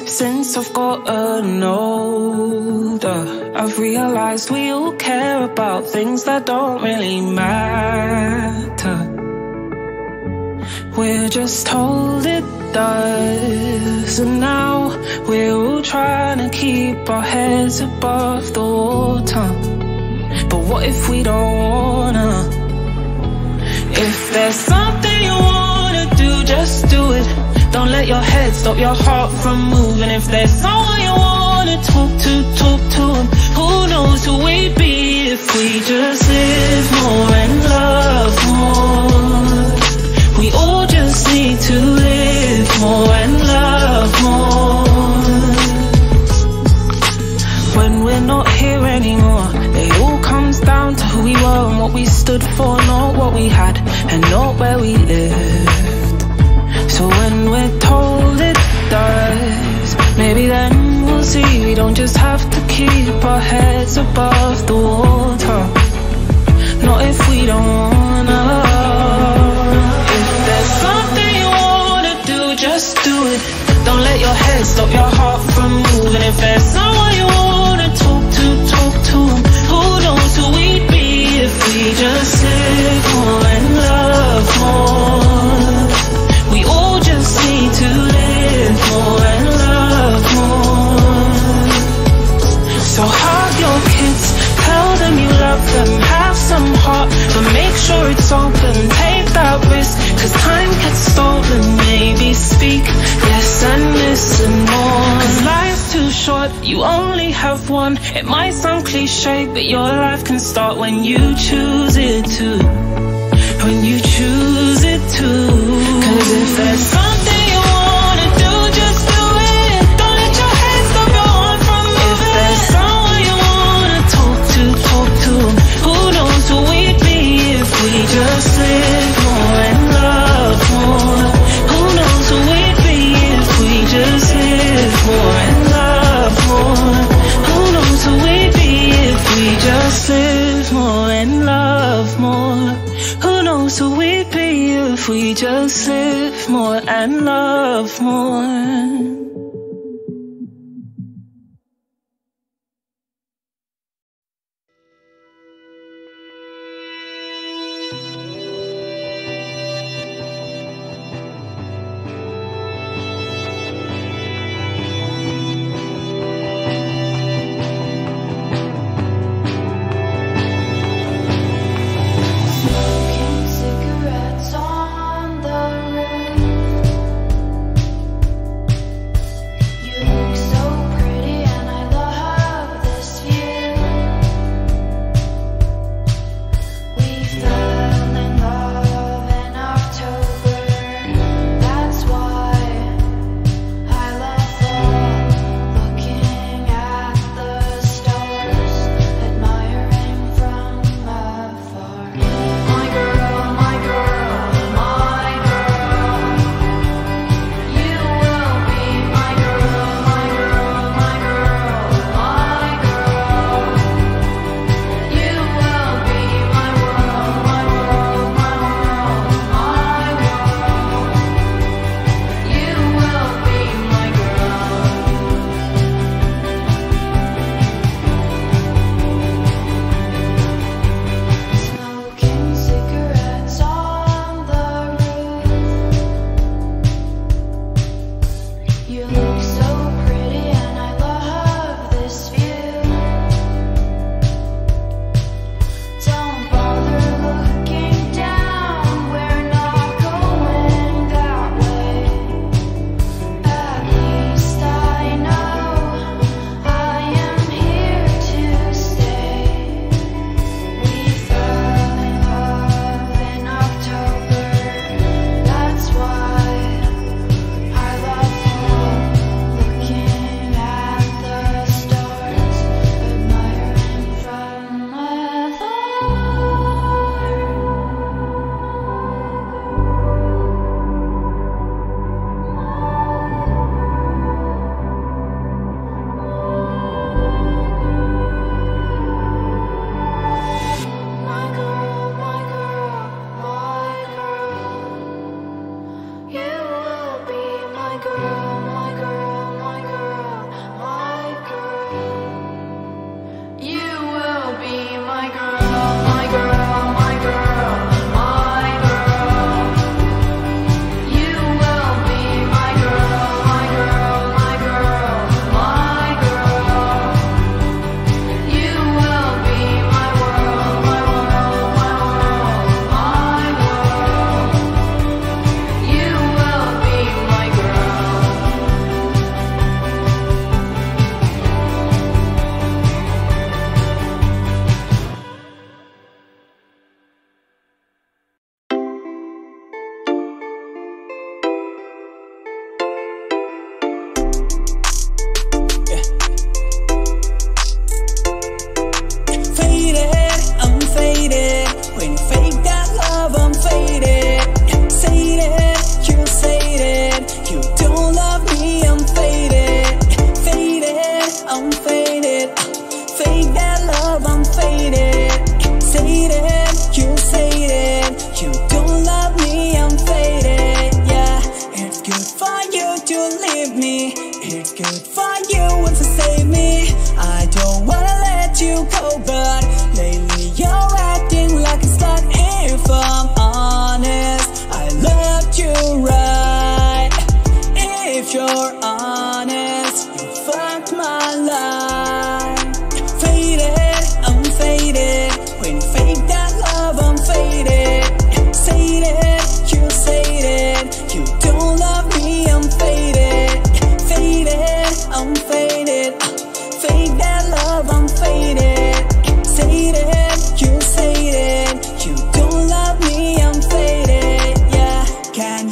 Since I've gotten older, I've realized we all care about things that don't really matter. We're just told it does, and now we're all trying to keep our heads above the water. But what if we don't wanna? If there's something you wanna do, just do it. Don't let your head stop your heart from moving. If there's someone you wanna talk to, talk to them. Who knows who we'd be if we just live more and love more. We all just need to live more and love more. When we're not here anymore, it all comes down to who we were and what we stood for, not what we had and not where we lived. So when we're told it does, maybe then we'll see we don't just have to keep our heads above the water. Not if we don't wanna. If there's something you wanna do, just do it. Don't let your head stop your heart from moving. If there's someone you wanna talk to, talk to them. Who knows who we'd be if we just live more and love more. We all just need to live more and love more. So hug your kids, tell them you love them, have some heart, but make sure it's open, take that risk, cause time gets stolen. Maybe speak less and listen more, cause life's too short, you only have one. It might sound cliche, but your life can start when you choose it to. When you choose it to. Cause if there's something you wanna do, just do it. Don't let your head stop your heart from moving. If there's someone you wanna talk to, talk to them. Who knows who we'd be if we just live more and love more. Who knows who we'd be if we just live more and love more. Who knows who we'd be if we just live more and love more. Who knows who we'd be if we just live more and love more.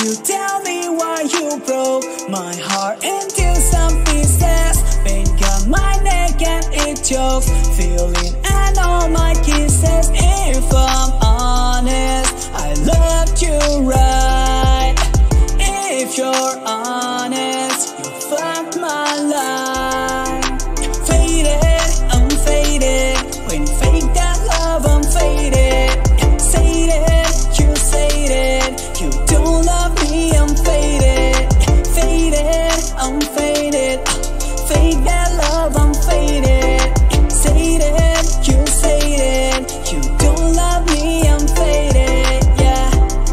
you tell me why you broke my heart into some pieces? Pain got my neck and it chokes, feeling and all my kisses. If I'm honest, I loved you right. If you're honest, you fucked my life. Faded, I'm faded. When fake that love, I'm faded. Sated, you sated. You don't love me, I'm faded. Faded, I'm faded. Fake that love, I'm faded. Sated, you sated. You don't love me, I'm faded. Yeah.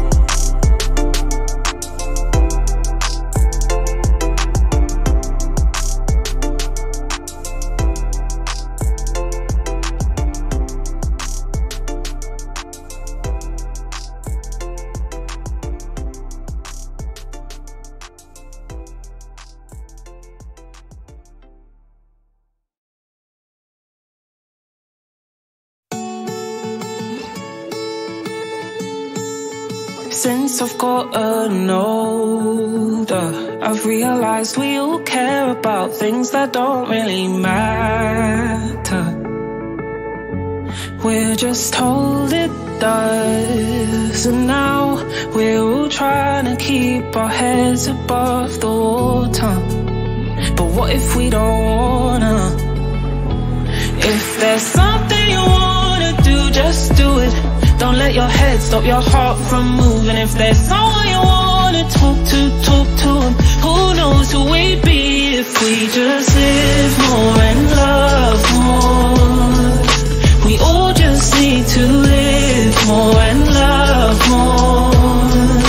Since I've gotten older, I've realized we all care about things that don't really matter. We're just told it does, and now we're all trying to keep our heads above the water. But what if we don't wanna? If there's something you wanna do, just do it. Don't let your head stop your heart from moving. If there's someone you wanna talk to them. Who knows who we'd be if we just live more and love more. We all just need to live more and love more.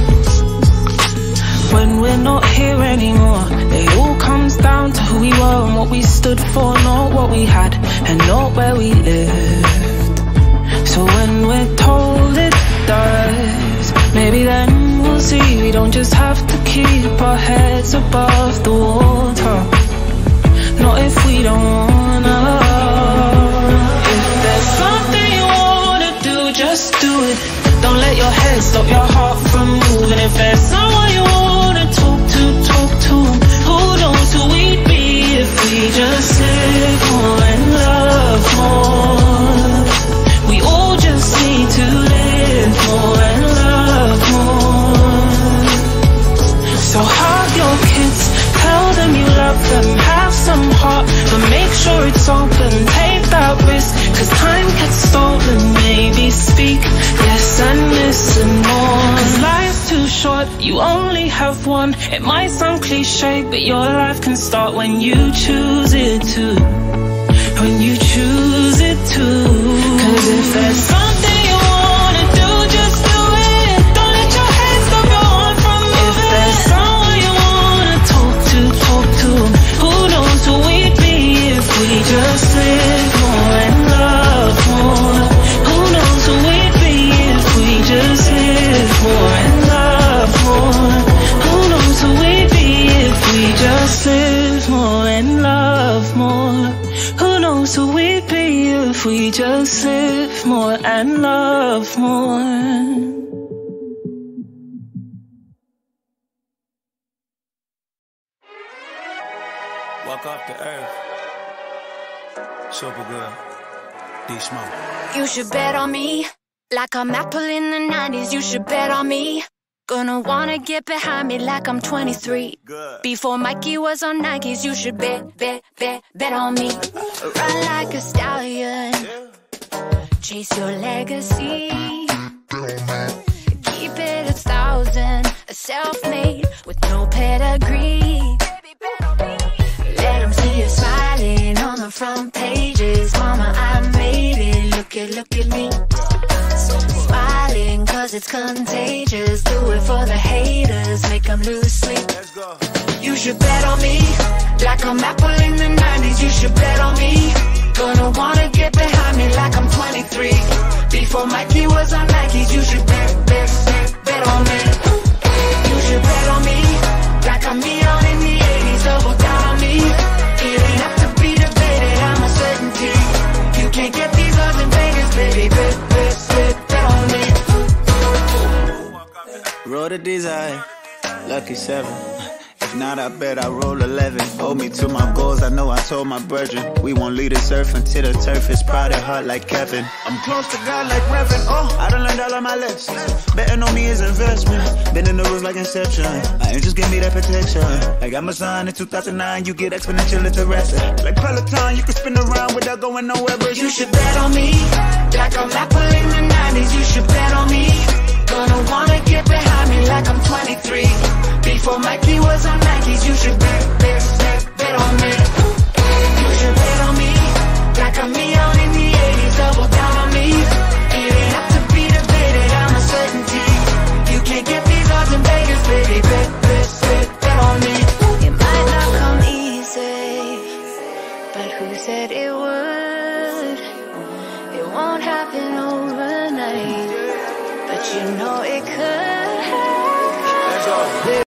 When we're not here anymore, it all comes down to who we were and what we stood for, not what we had and not where we lived. So when we're told it does, maybe then we'll see we don't just have to keep our heads above the water. Not if we don't wanna. If there's something you wanna do, just do it. Don't let your head stop your heart from moving. If there's someone you wanna talk to them. Who knows who we'd be if we just live more and love more. We all just need to live more and love more. So hug your kids, tell them you love them, have some heart, but make sure it's open, take that risk, cause time gets stolen. Maybe speak less and listen more, cause life's too short, you only have one. It might sound cliche, but your life can start when you choose it to. When you choose it to. Cause if there's something you wanna do, just do it. Don't let your head stop your heart from moving. If there's someone you wanna talk to them. Who knows who we'd be if we just live more and love more. Who knows who we'd be if we just live more and love more. Who knows who we'd be if we just live more and love more. Who knows who we'd be if we just live more and love more. Walk off the earth. Super good. D-Smoke. You should bet on me. Like I'm Apple in the 90s, you should bet on me. Gonna wanna get behind me like I'm 23. Good. Before Mikey was on Nikes, you should bet on me. Run like a stallion, chase your legacy. Keep it 1,000, a self-made with no pedigree. Let them see you smiling on the front pages. Mama, I made it, look at me. Smiling cause it's contagious. Do it for the haters, make them lose sleep. Let's go. You should bet on me. Like I'm Apple in the 90s, you should bet on me. Gonna wanna get behind me like I'm 23. Before Mikey was on Nikes, you should bet on me. You should bet on me. Like I'm Neon in the 80s, double down on me. It ain't have to be debated, I'm a certainty. You can't get these odds in Vegas, baby. Bet on me. Roll the design. Lucky 7. If not, I bet I roll 11. Hold me to my goals, I know I told my brethren. We won't leave this earth until the turf is proud and hot like Kevin. I'm close to God like Reverend. Oh, I done learned all of my lessons. Betting on me is investment. Been in the rules like Inception. My angels give me that protection. Like Amazon in 2009, you get exponential interest. Like Peloton, you can spin around without going nowhere, but you should bet on me. Like I'm Apple in the 90s, you should bet on me. Gonna wanna get behind me like I'm 23. Before Mikey was on Nikes, you should bet on me. You should bet on me. Like I'm Neon in the 80s, double down on me. It ain't have to be debated, I'm a certainty. You can't get these odds in Vegas, baby. Bet on me. It might not come easy, but who said it would? It won't happen overnight, but you know it could.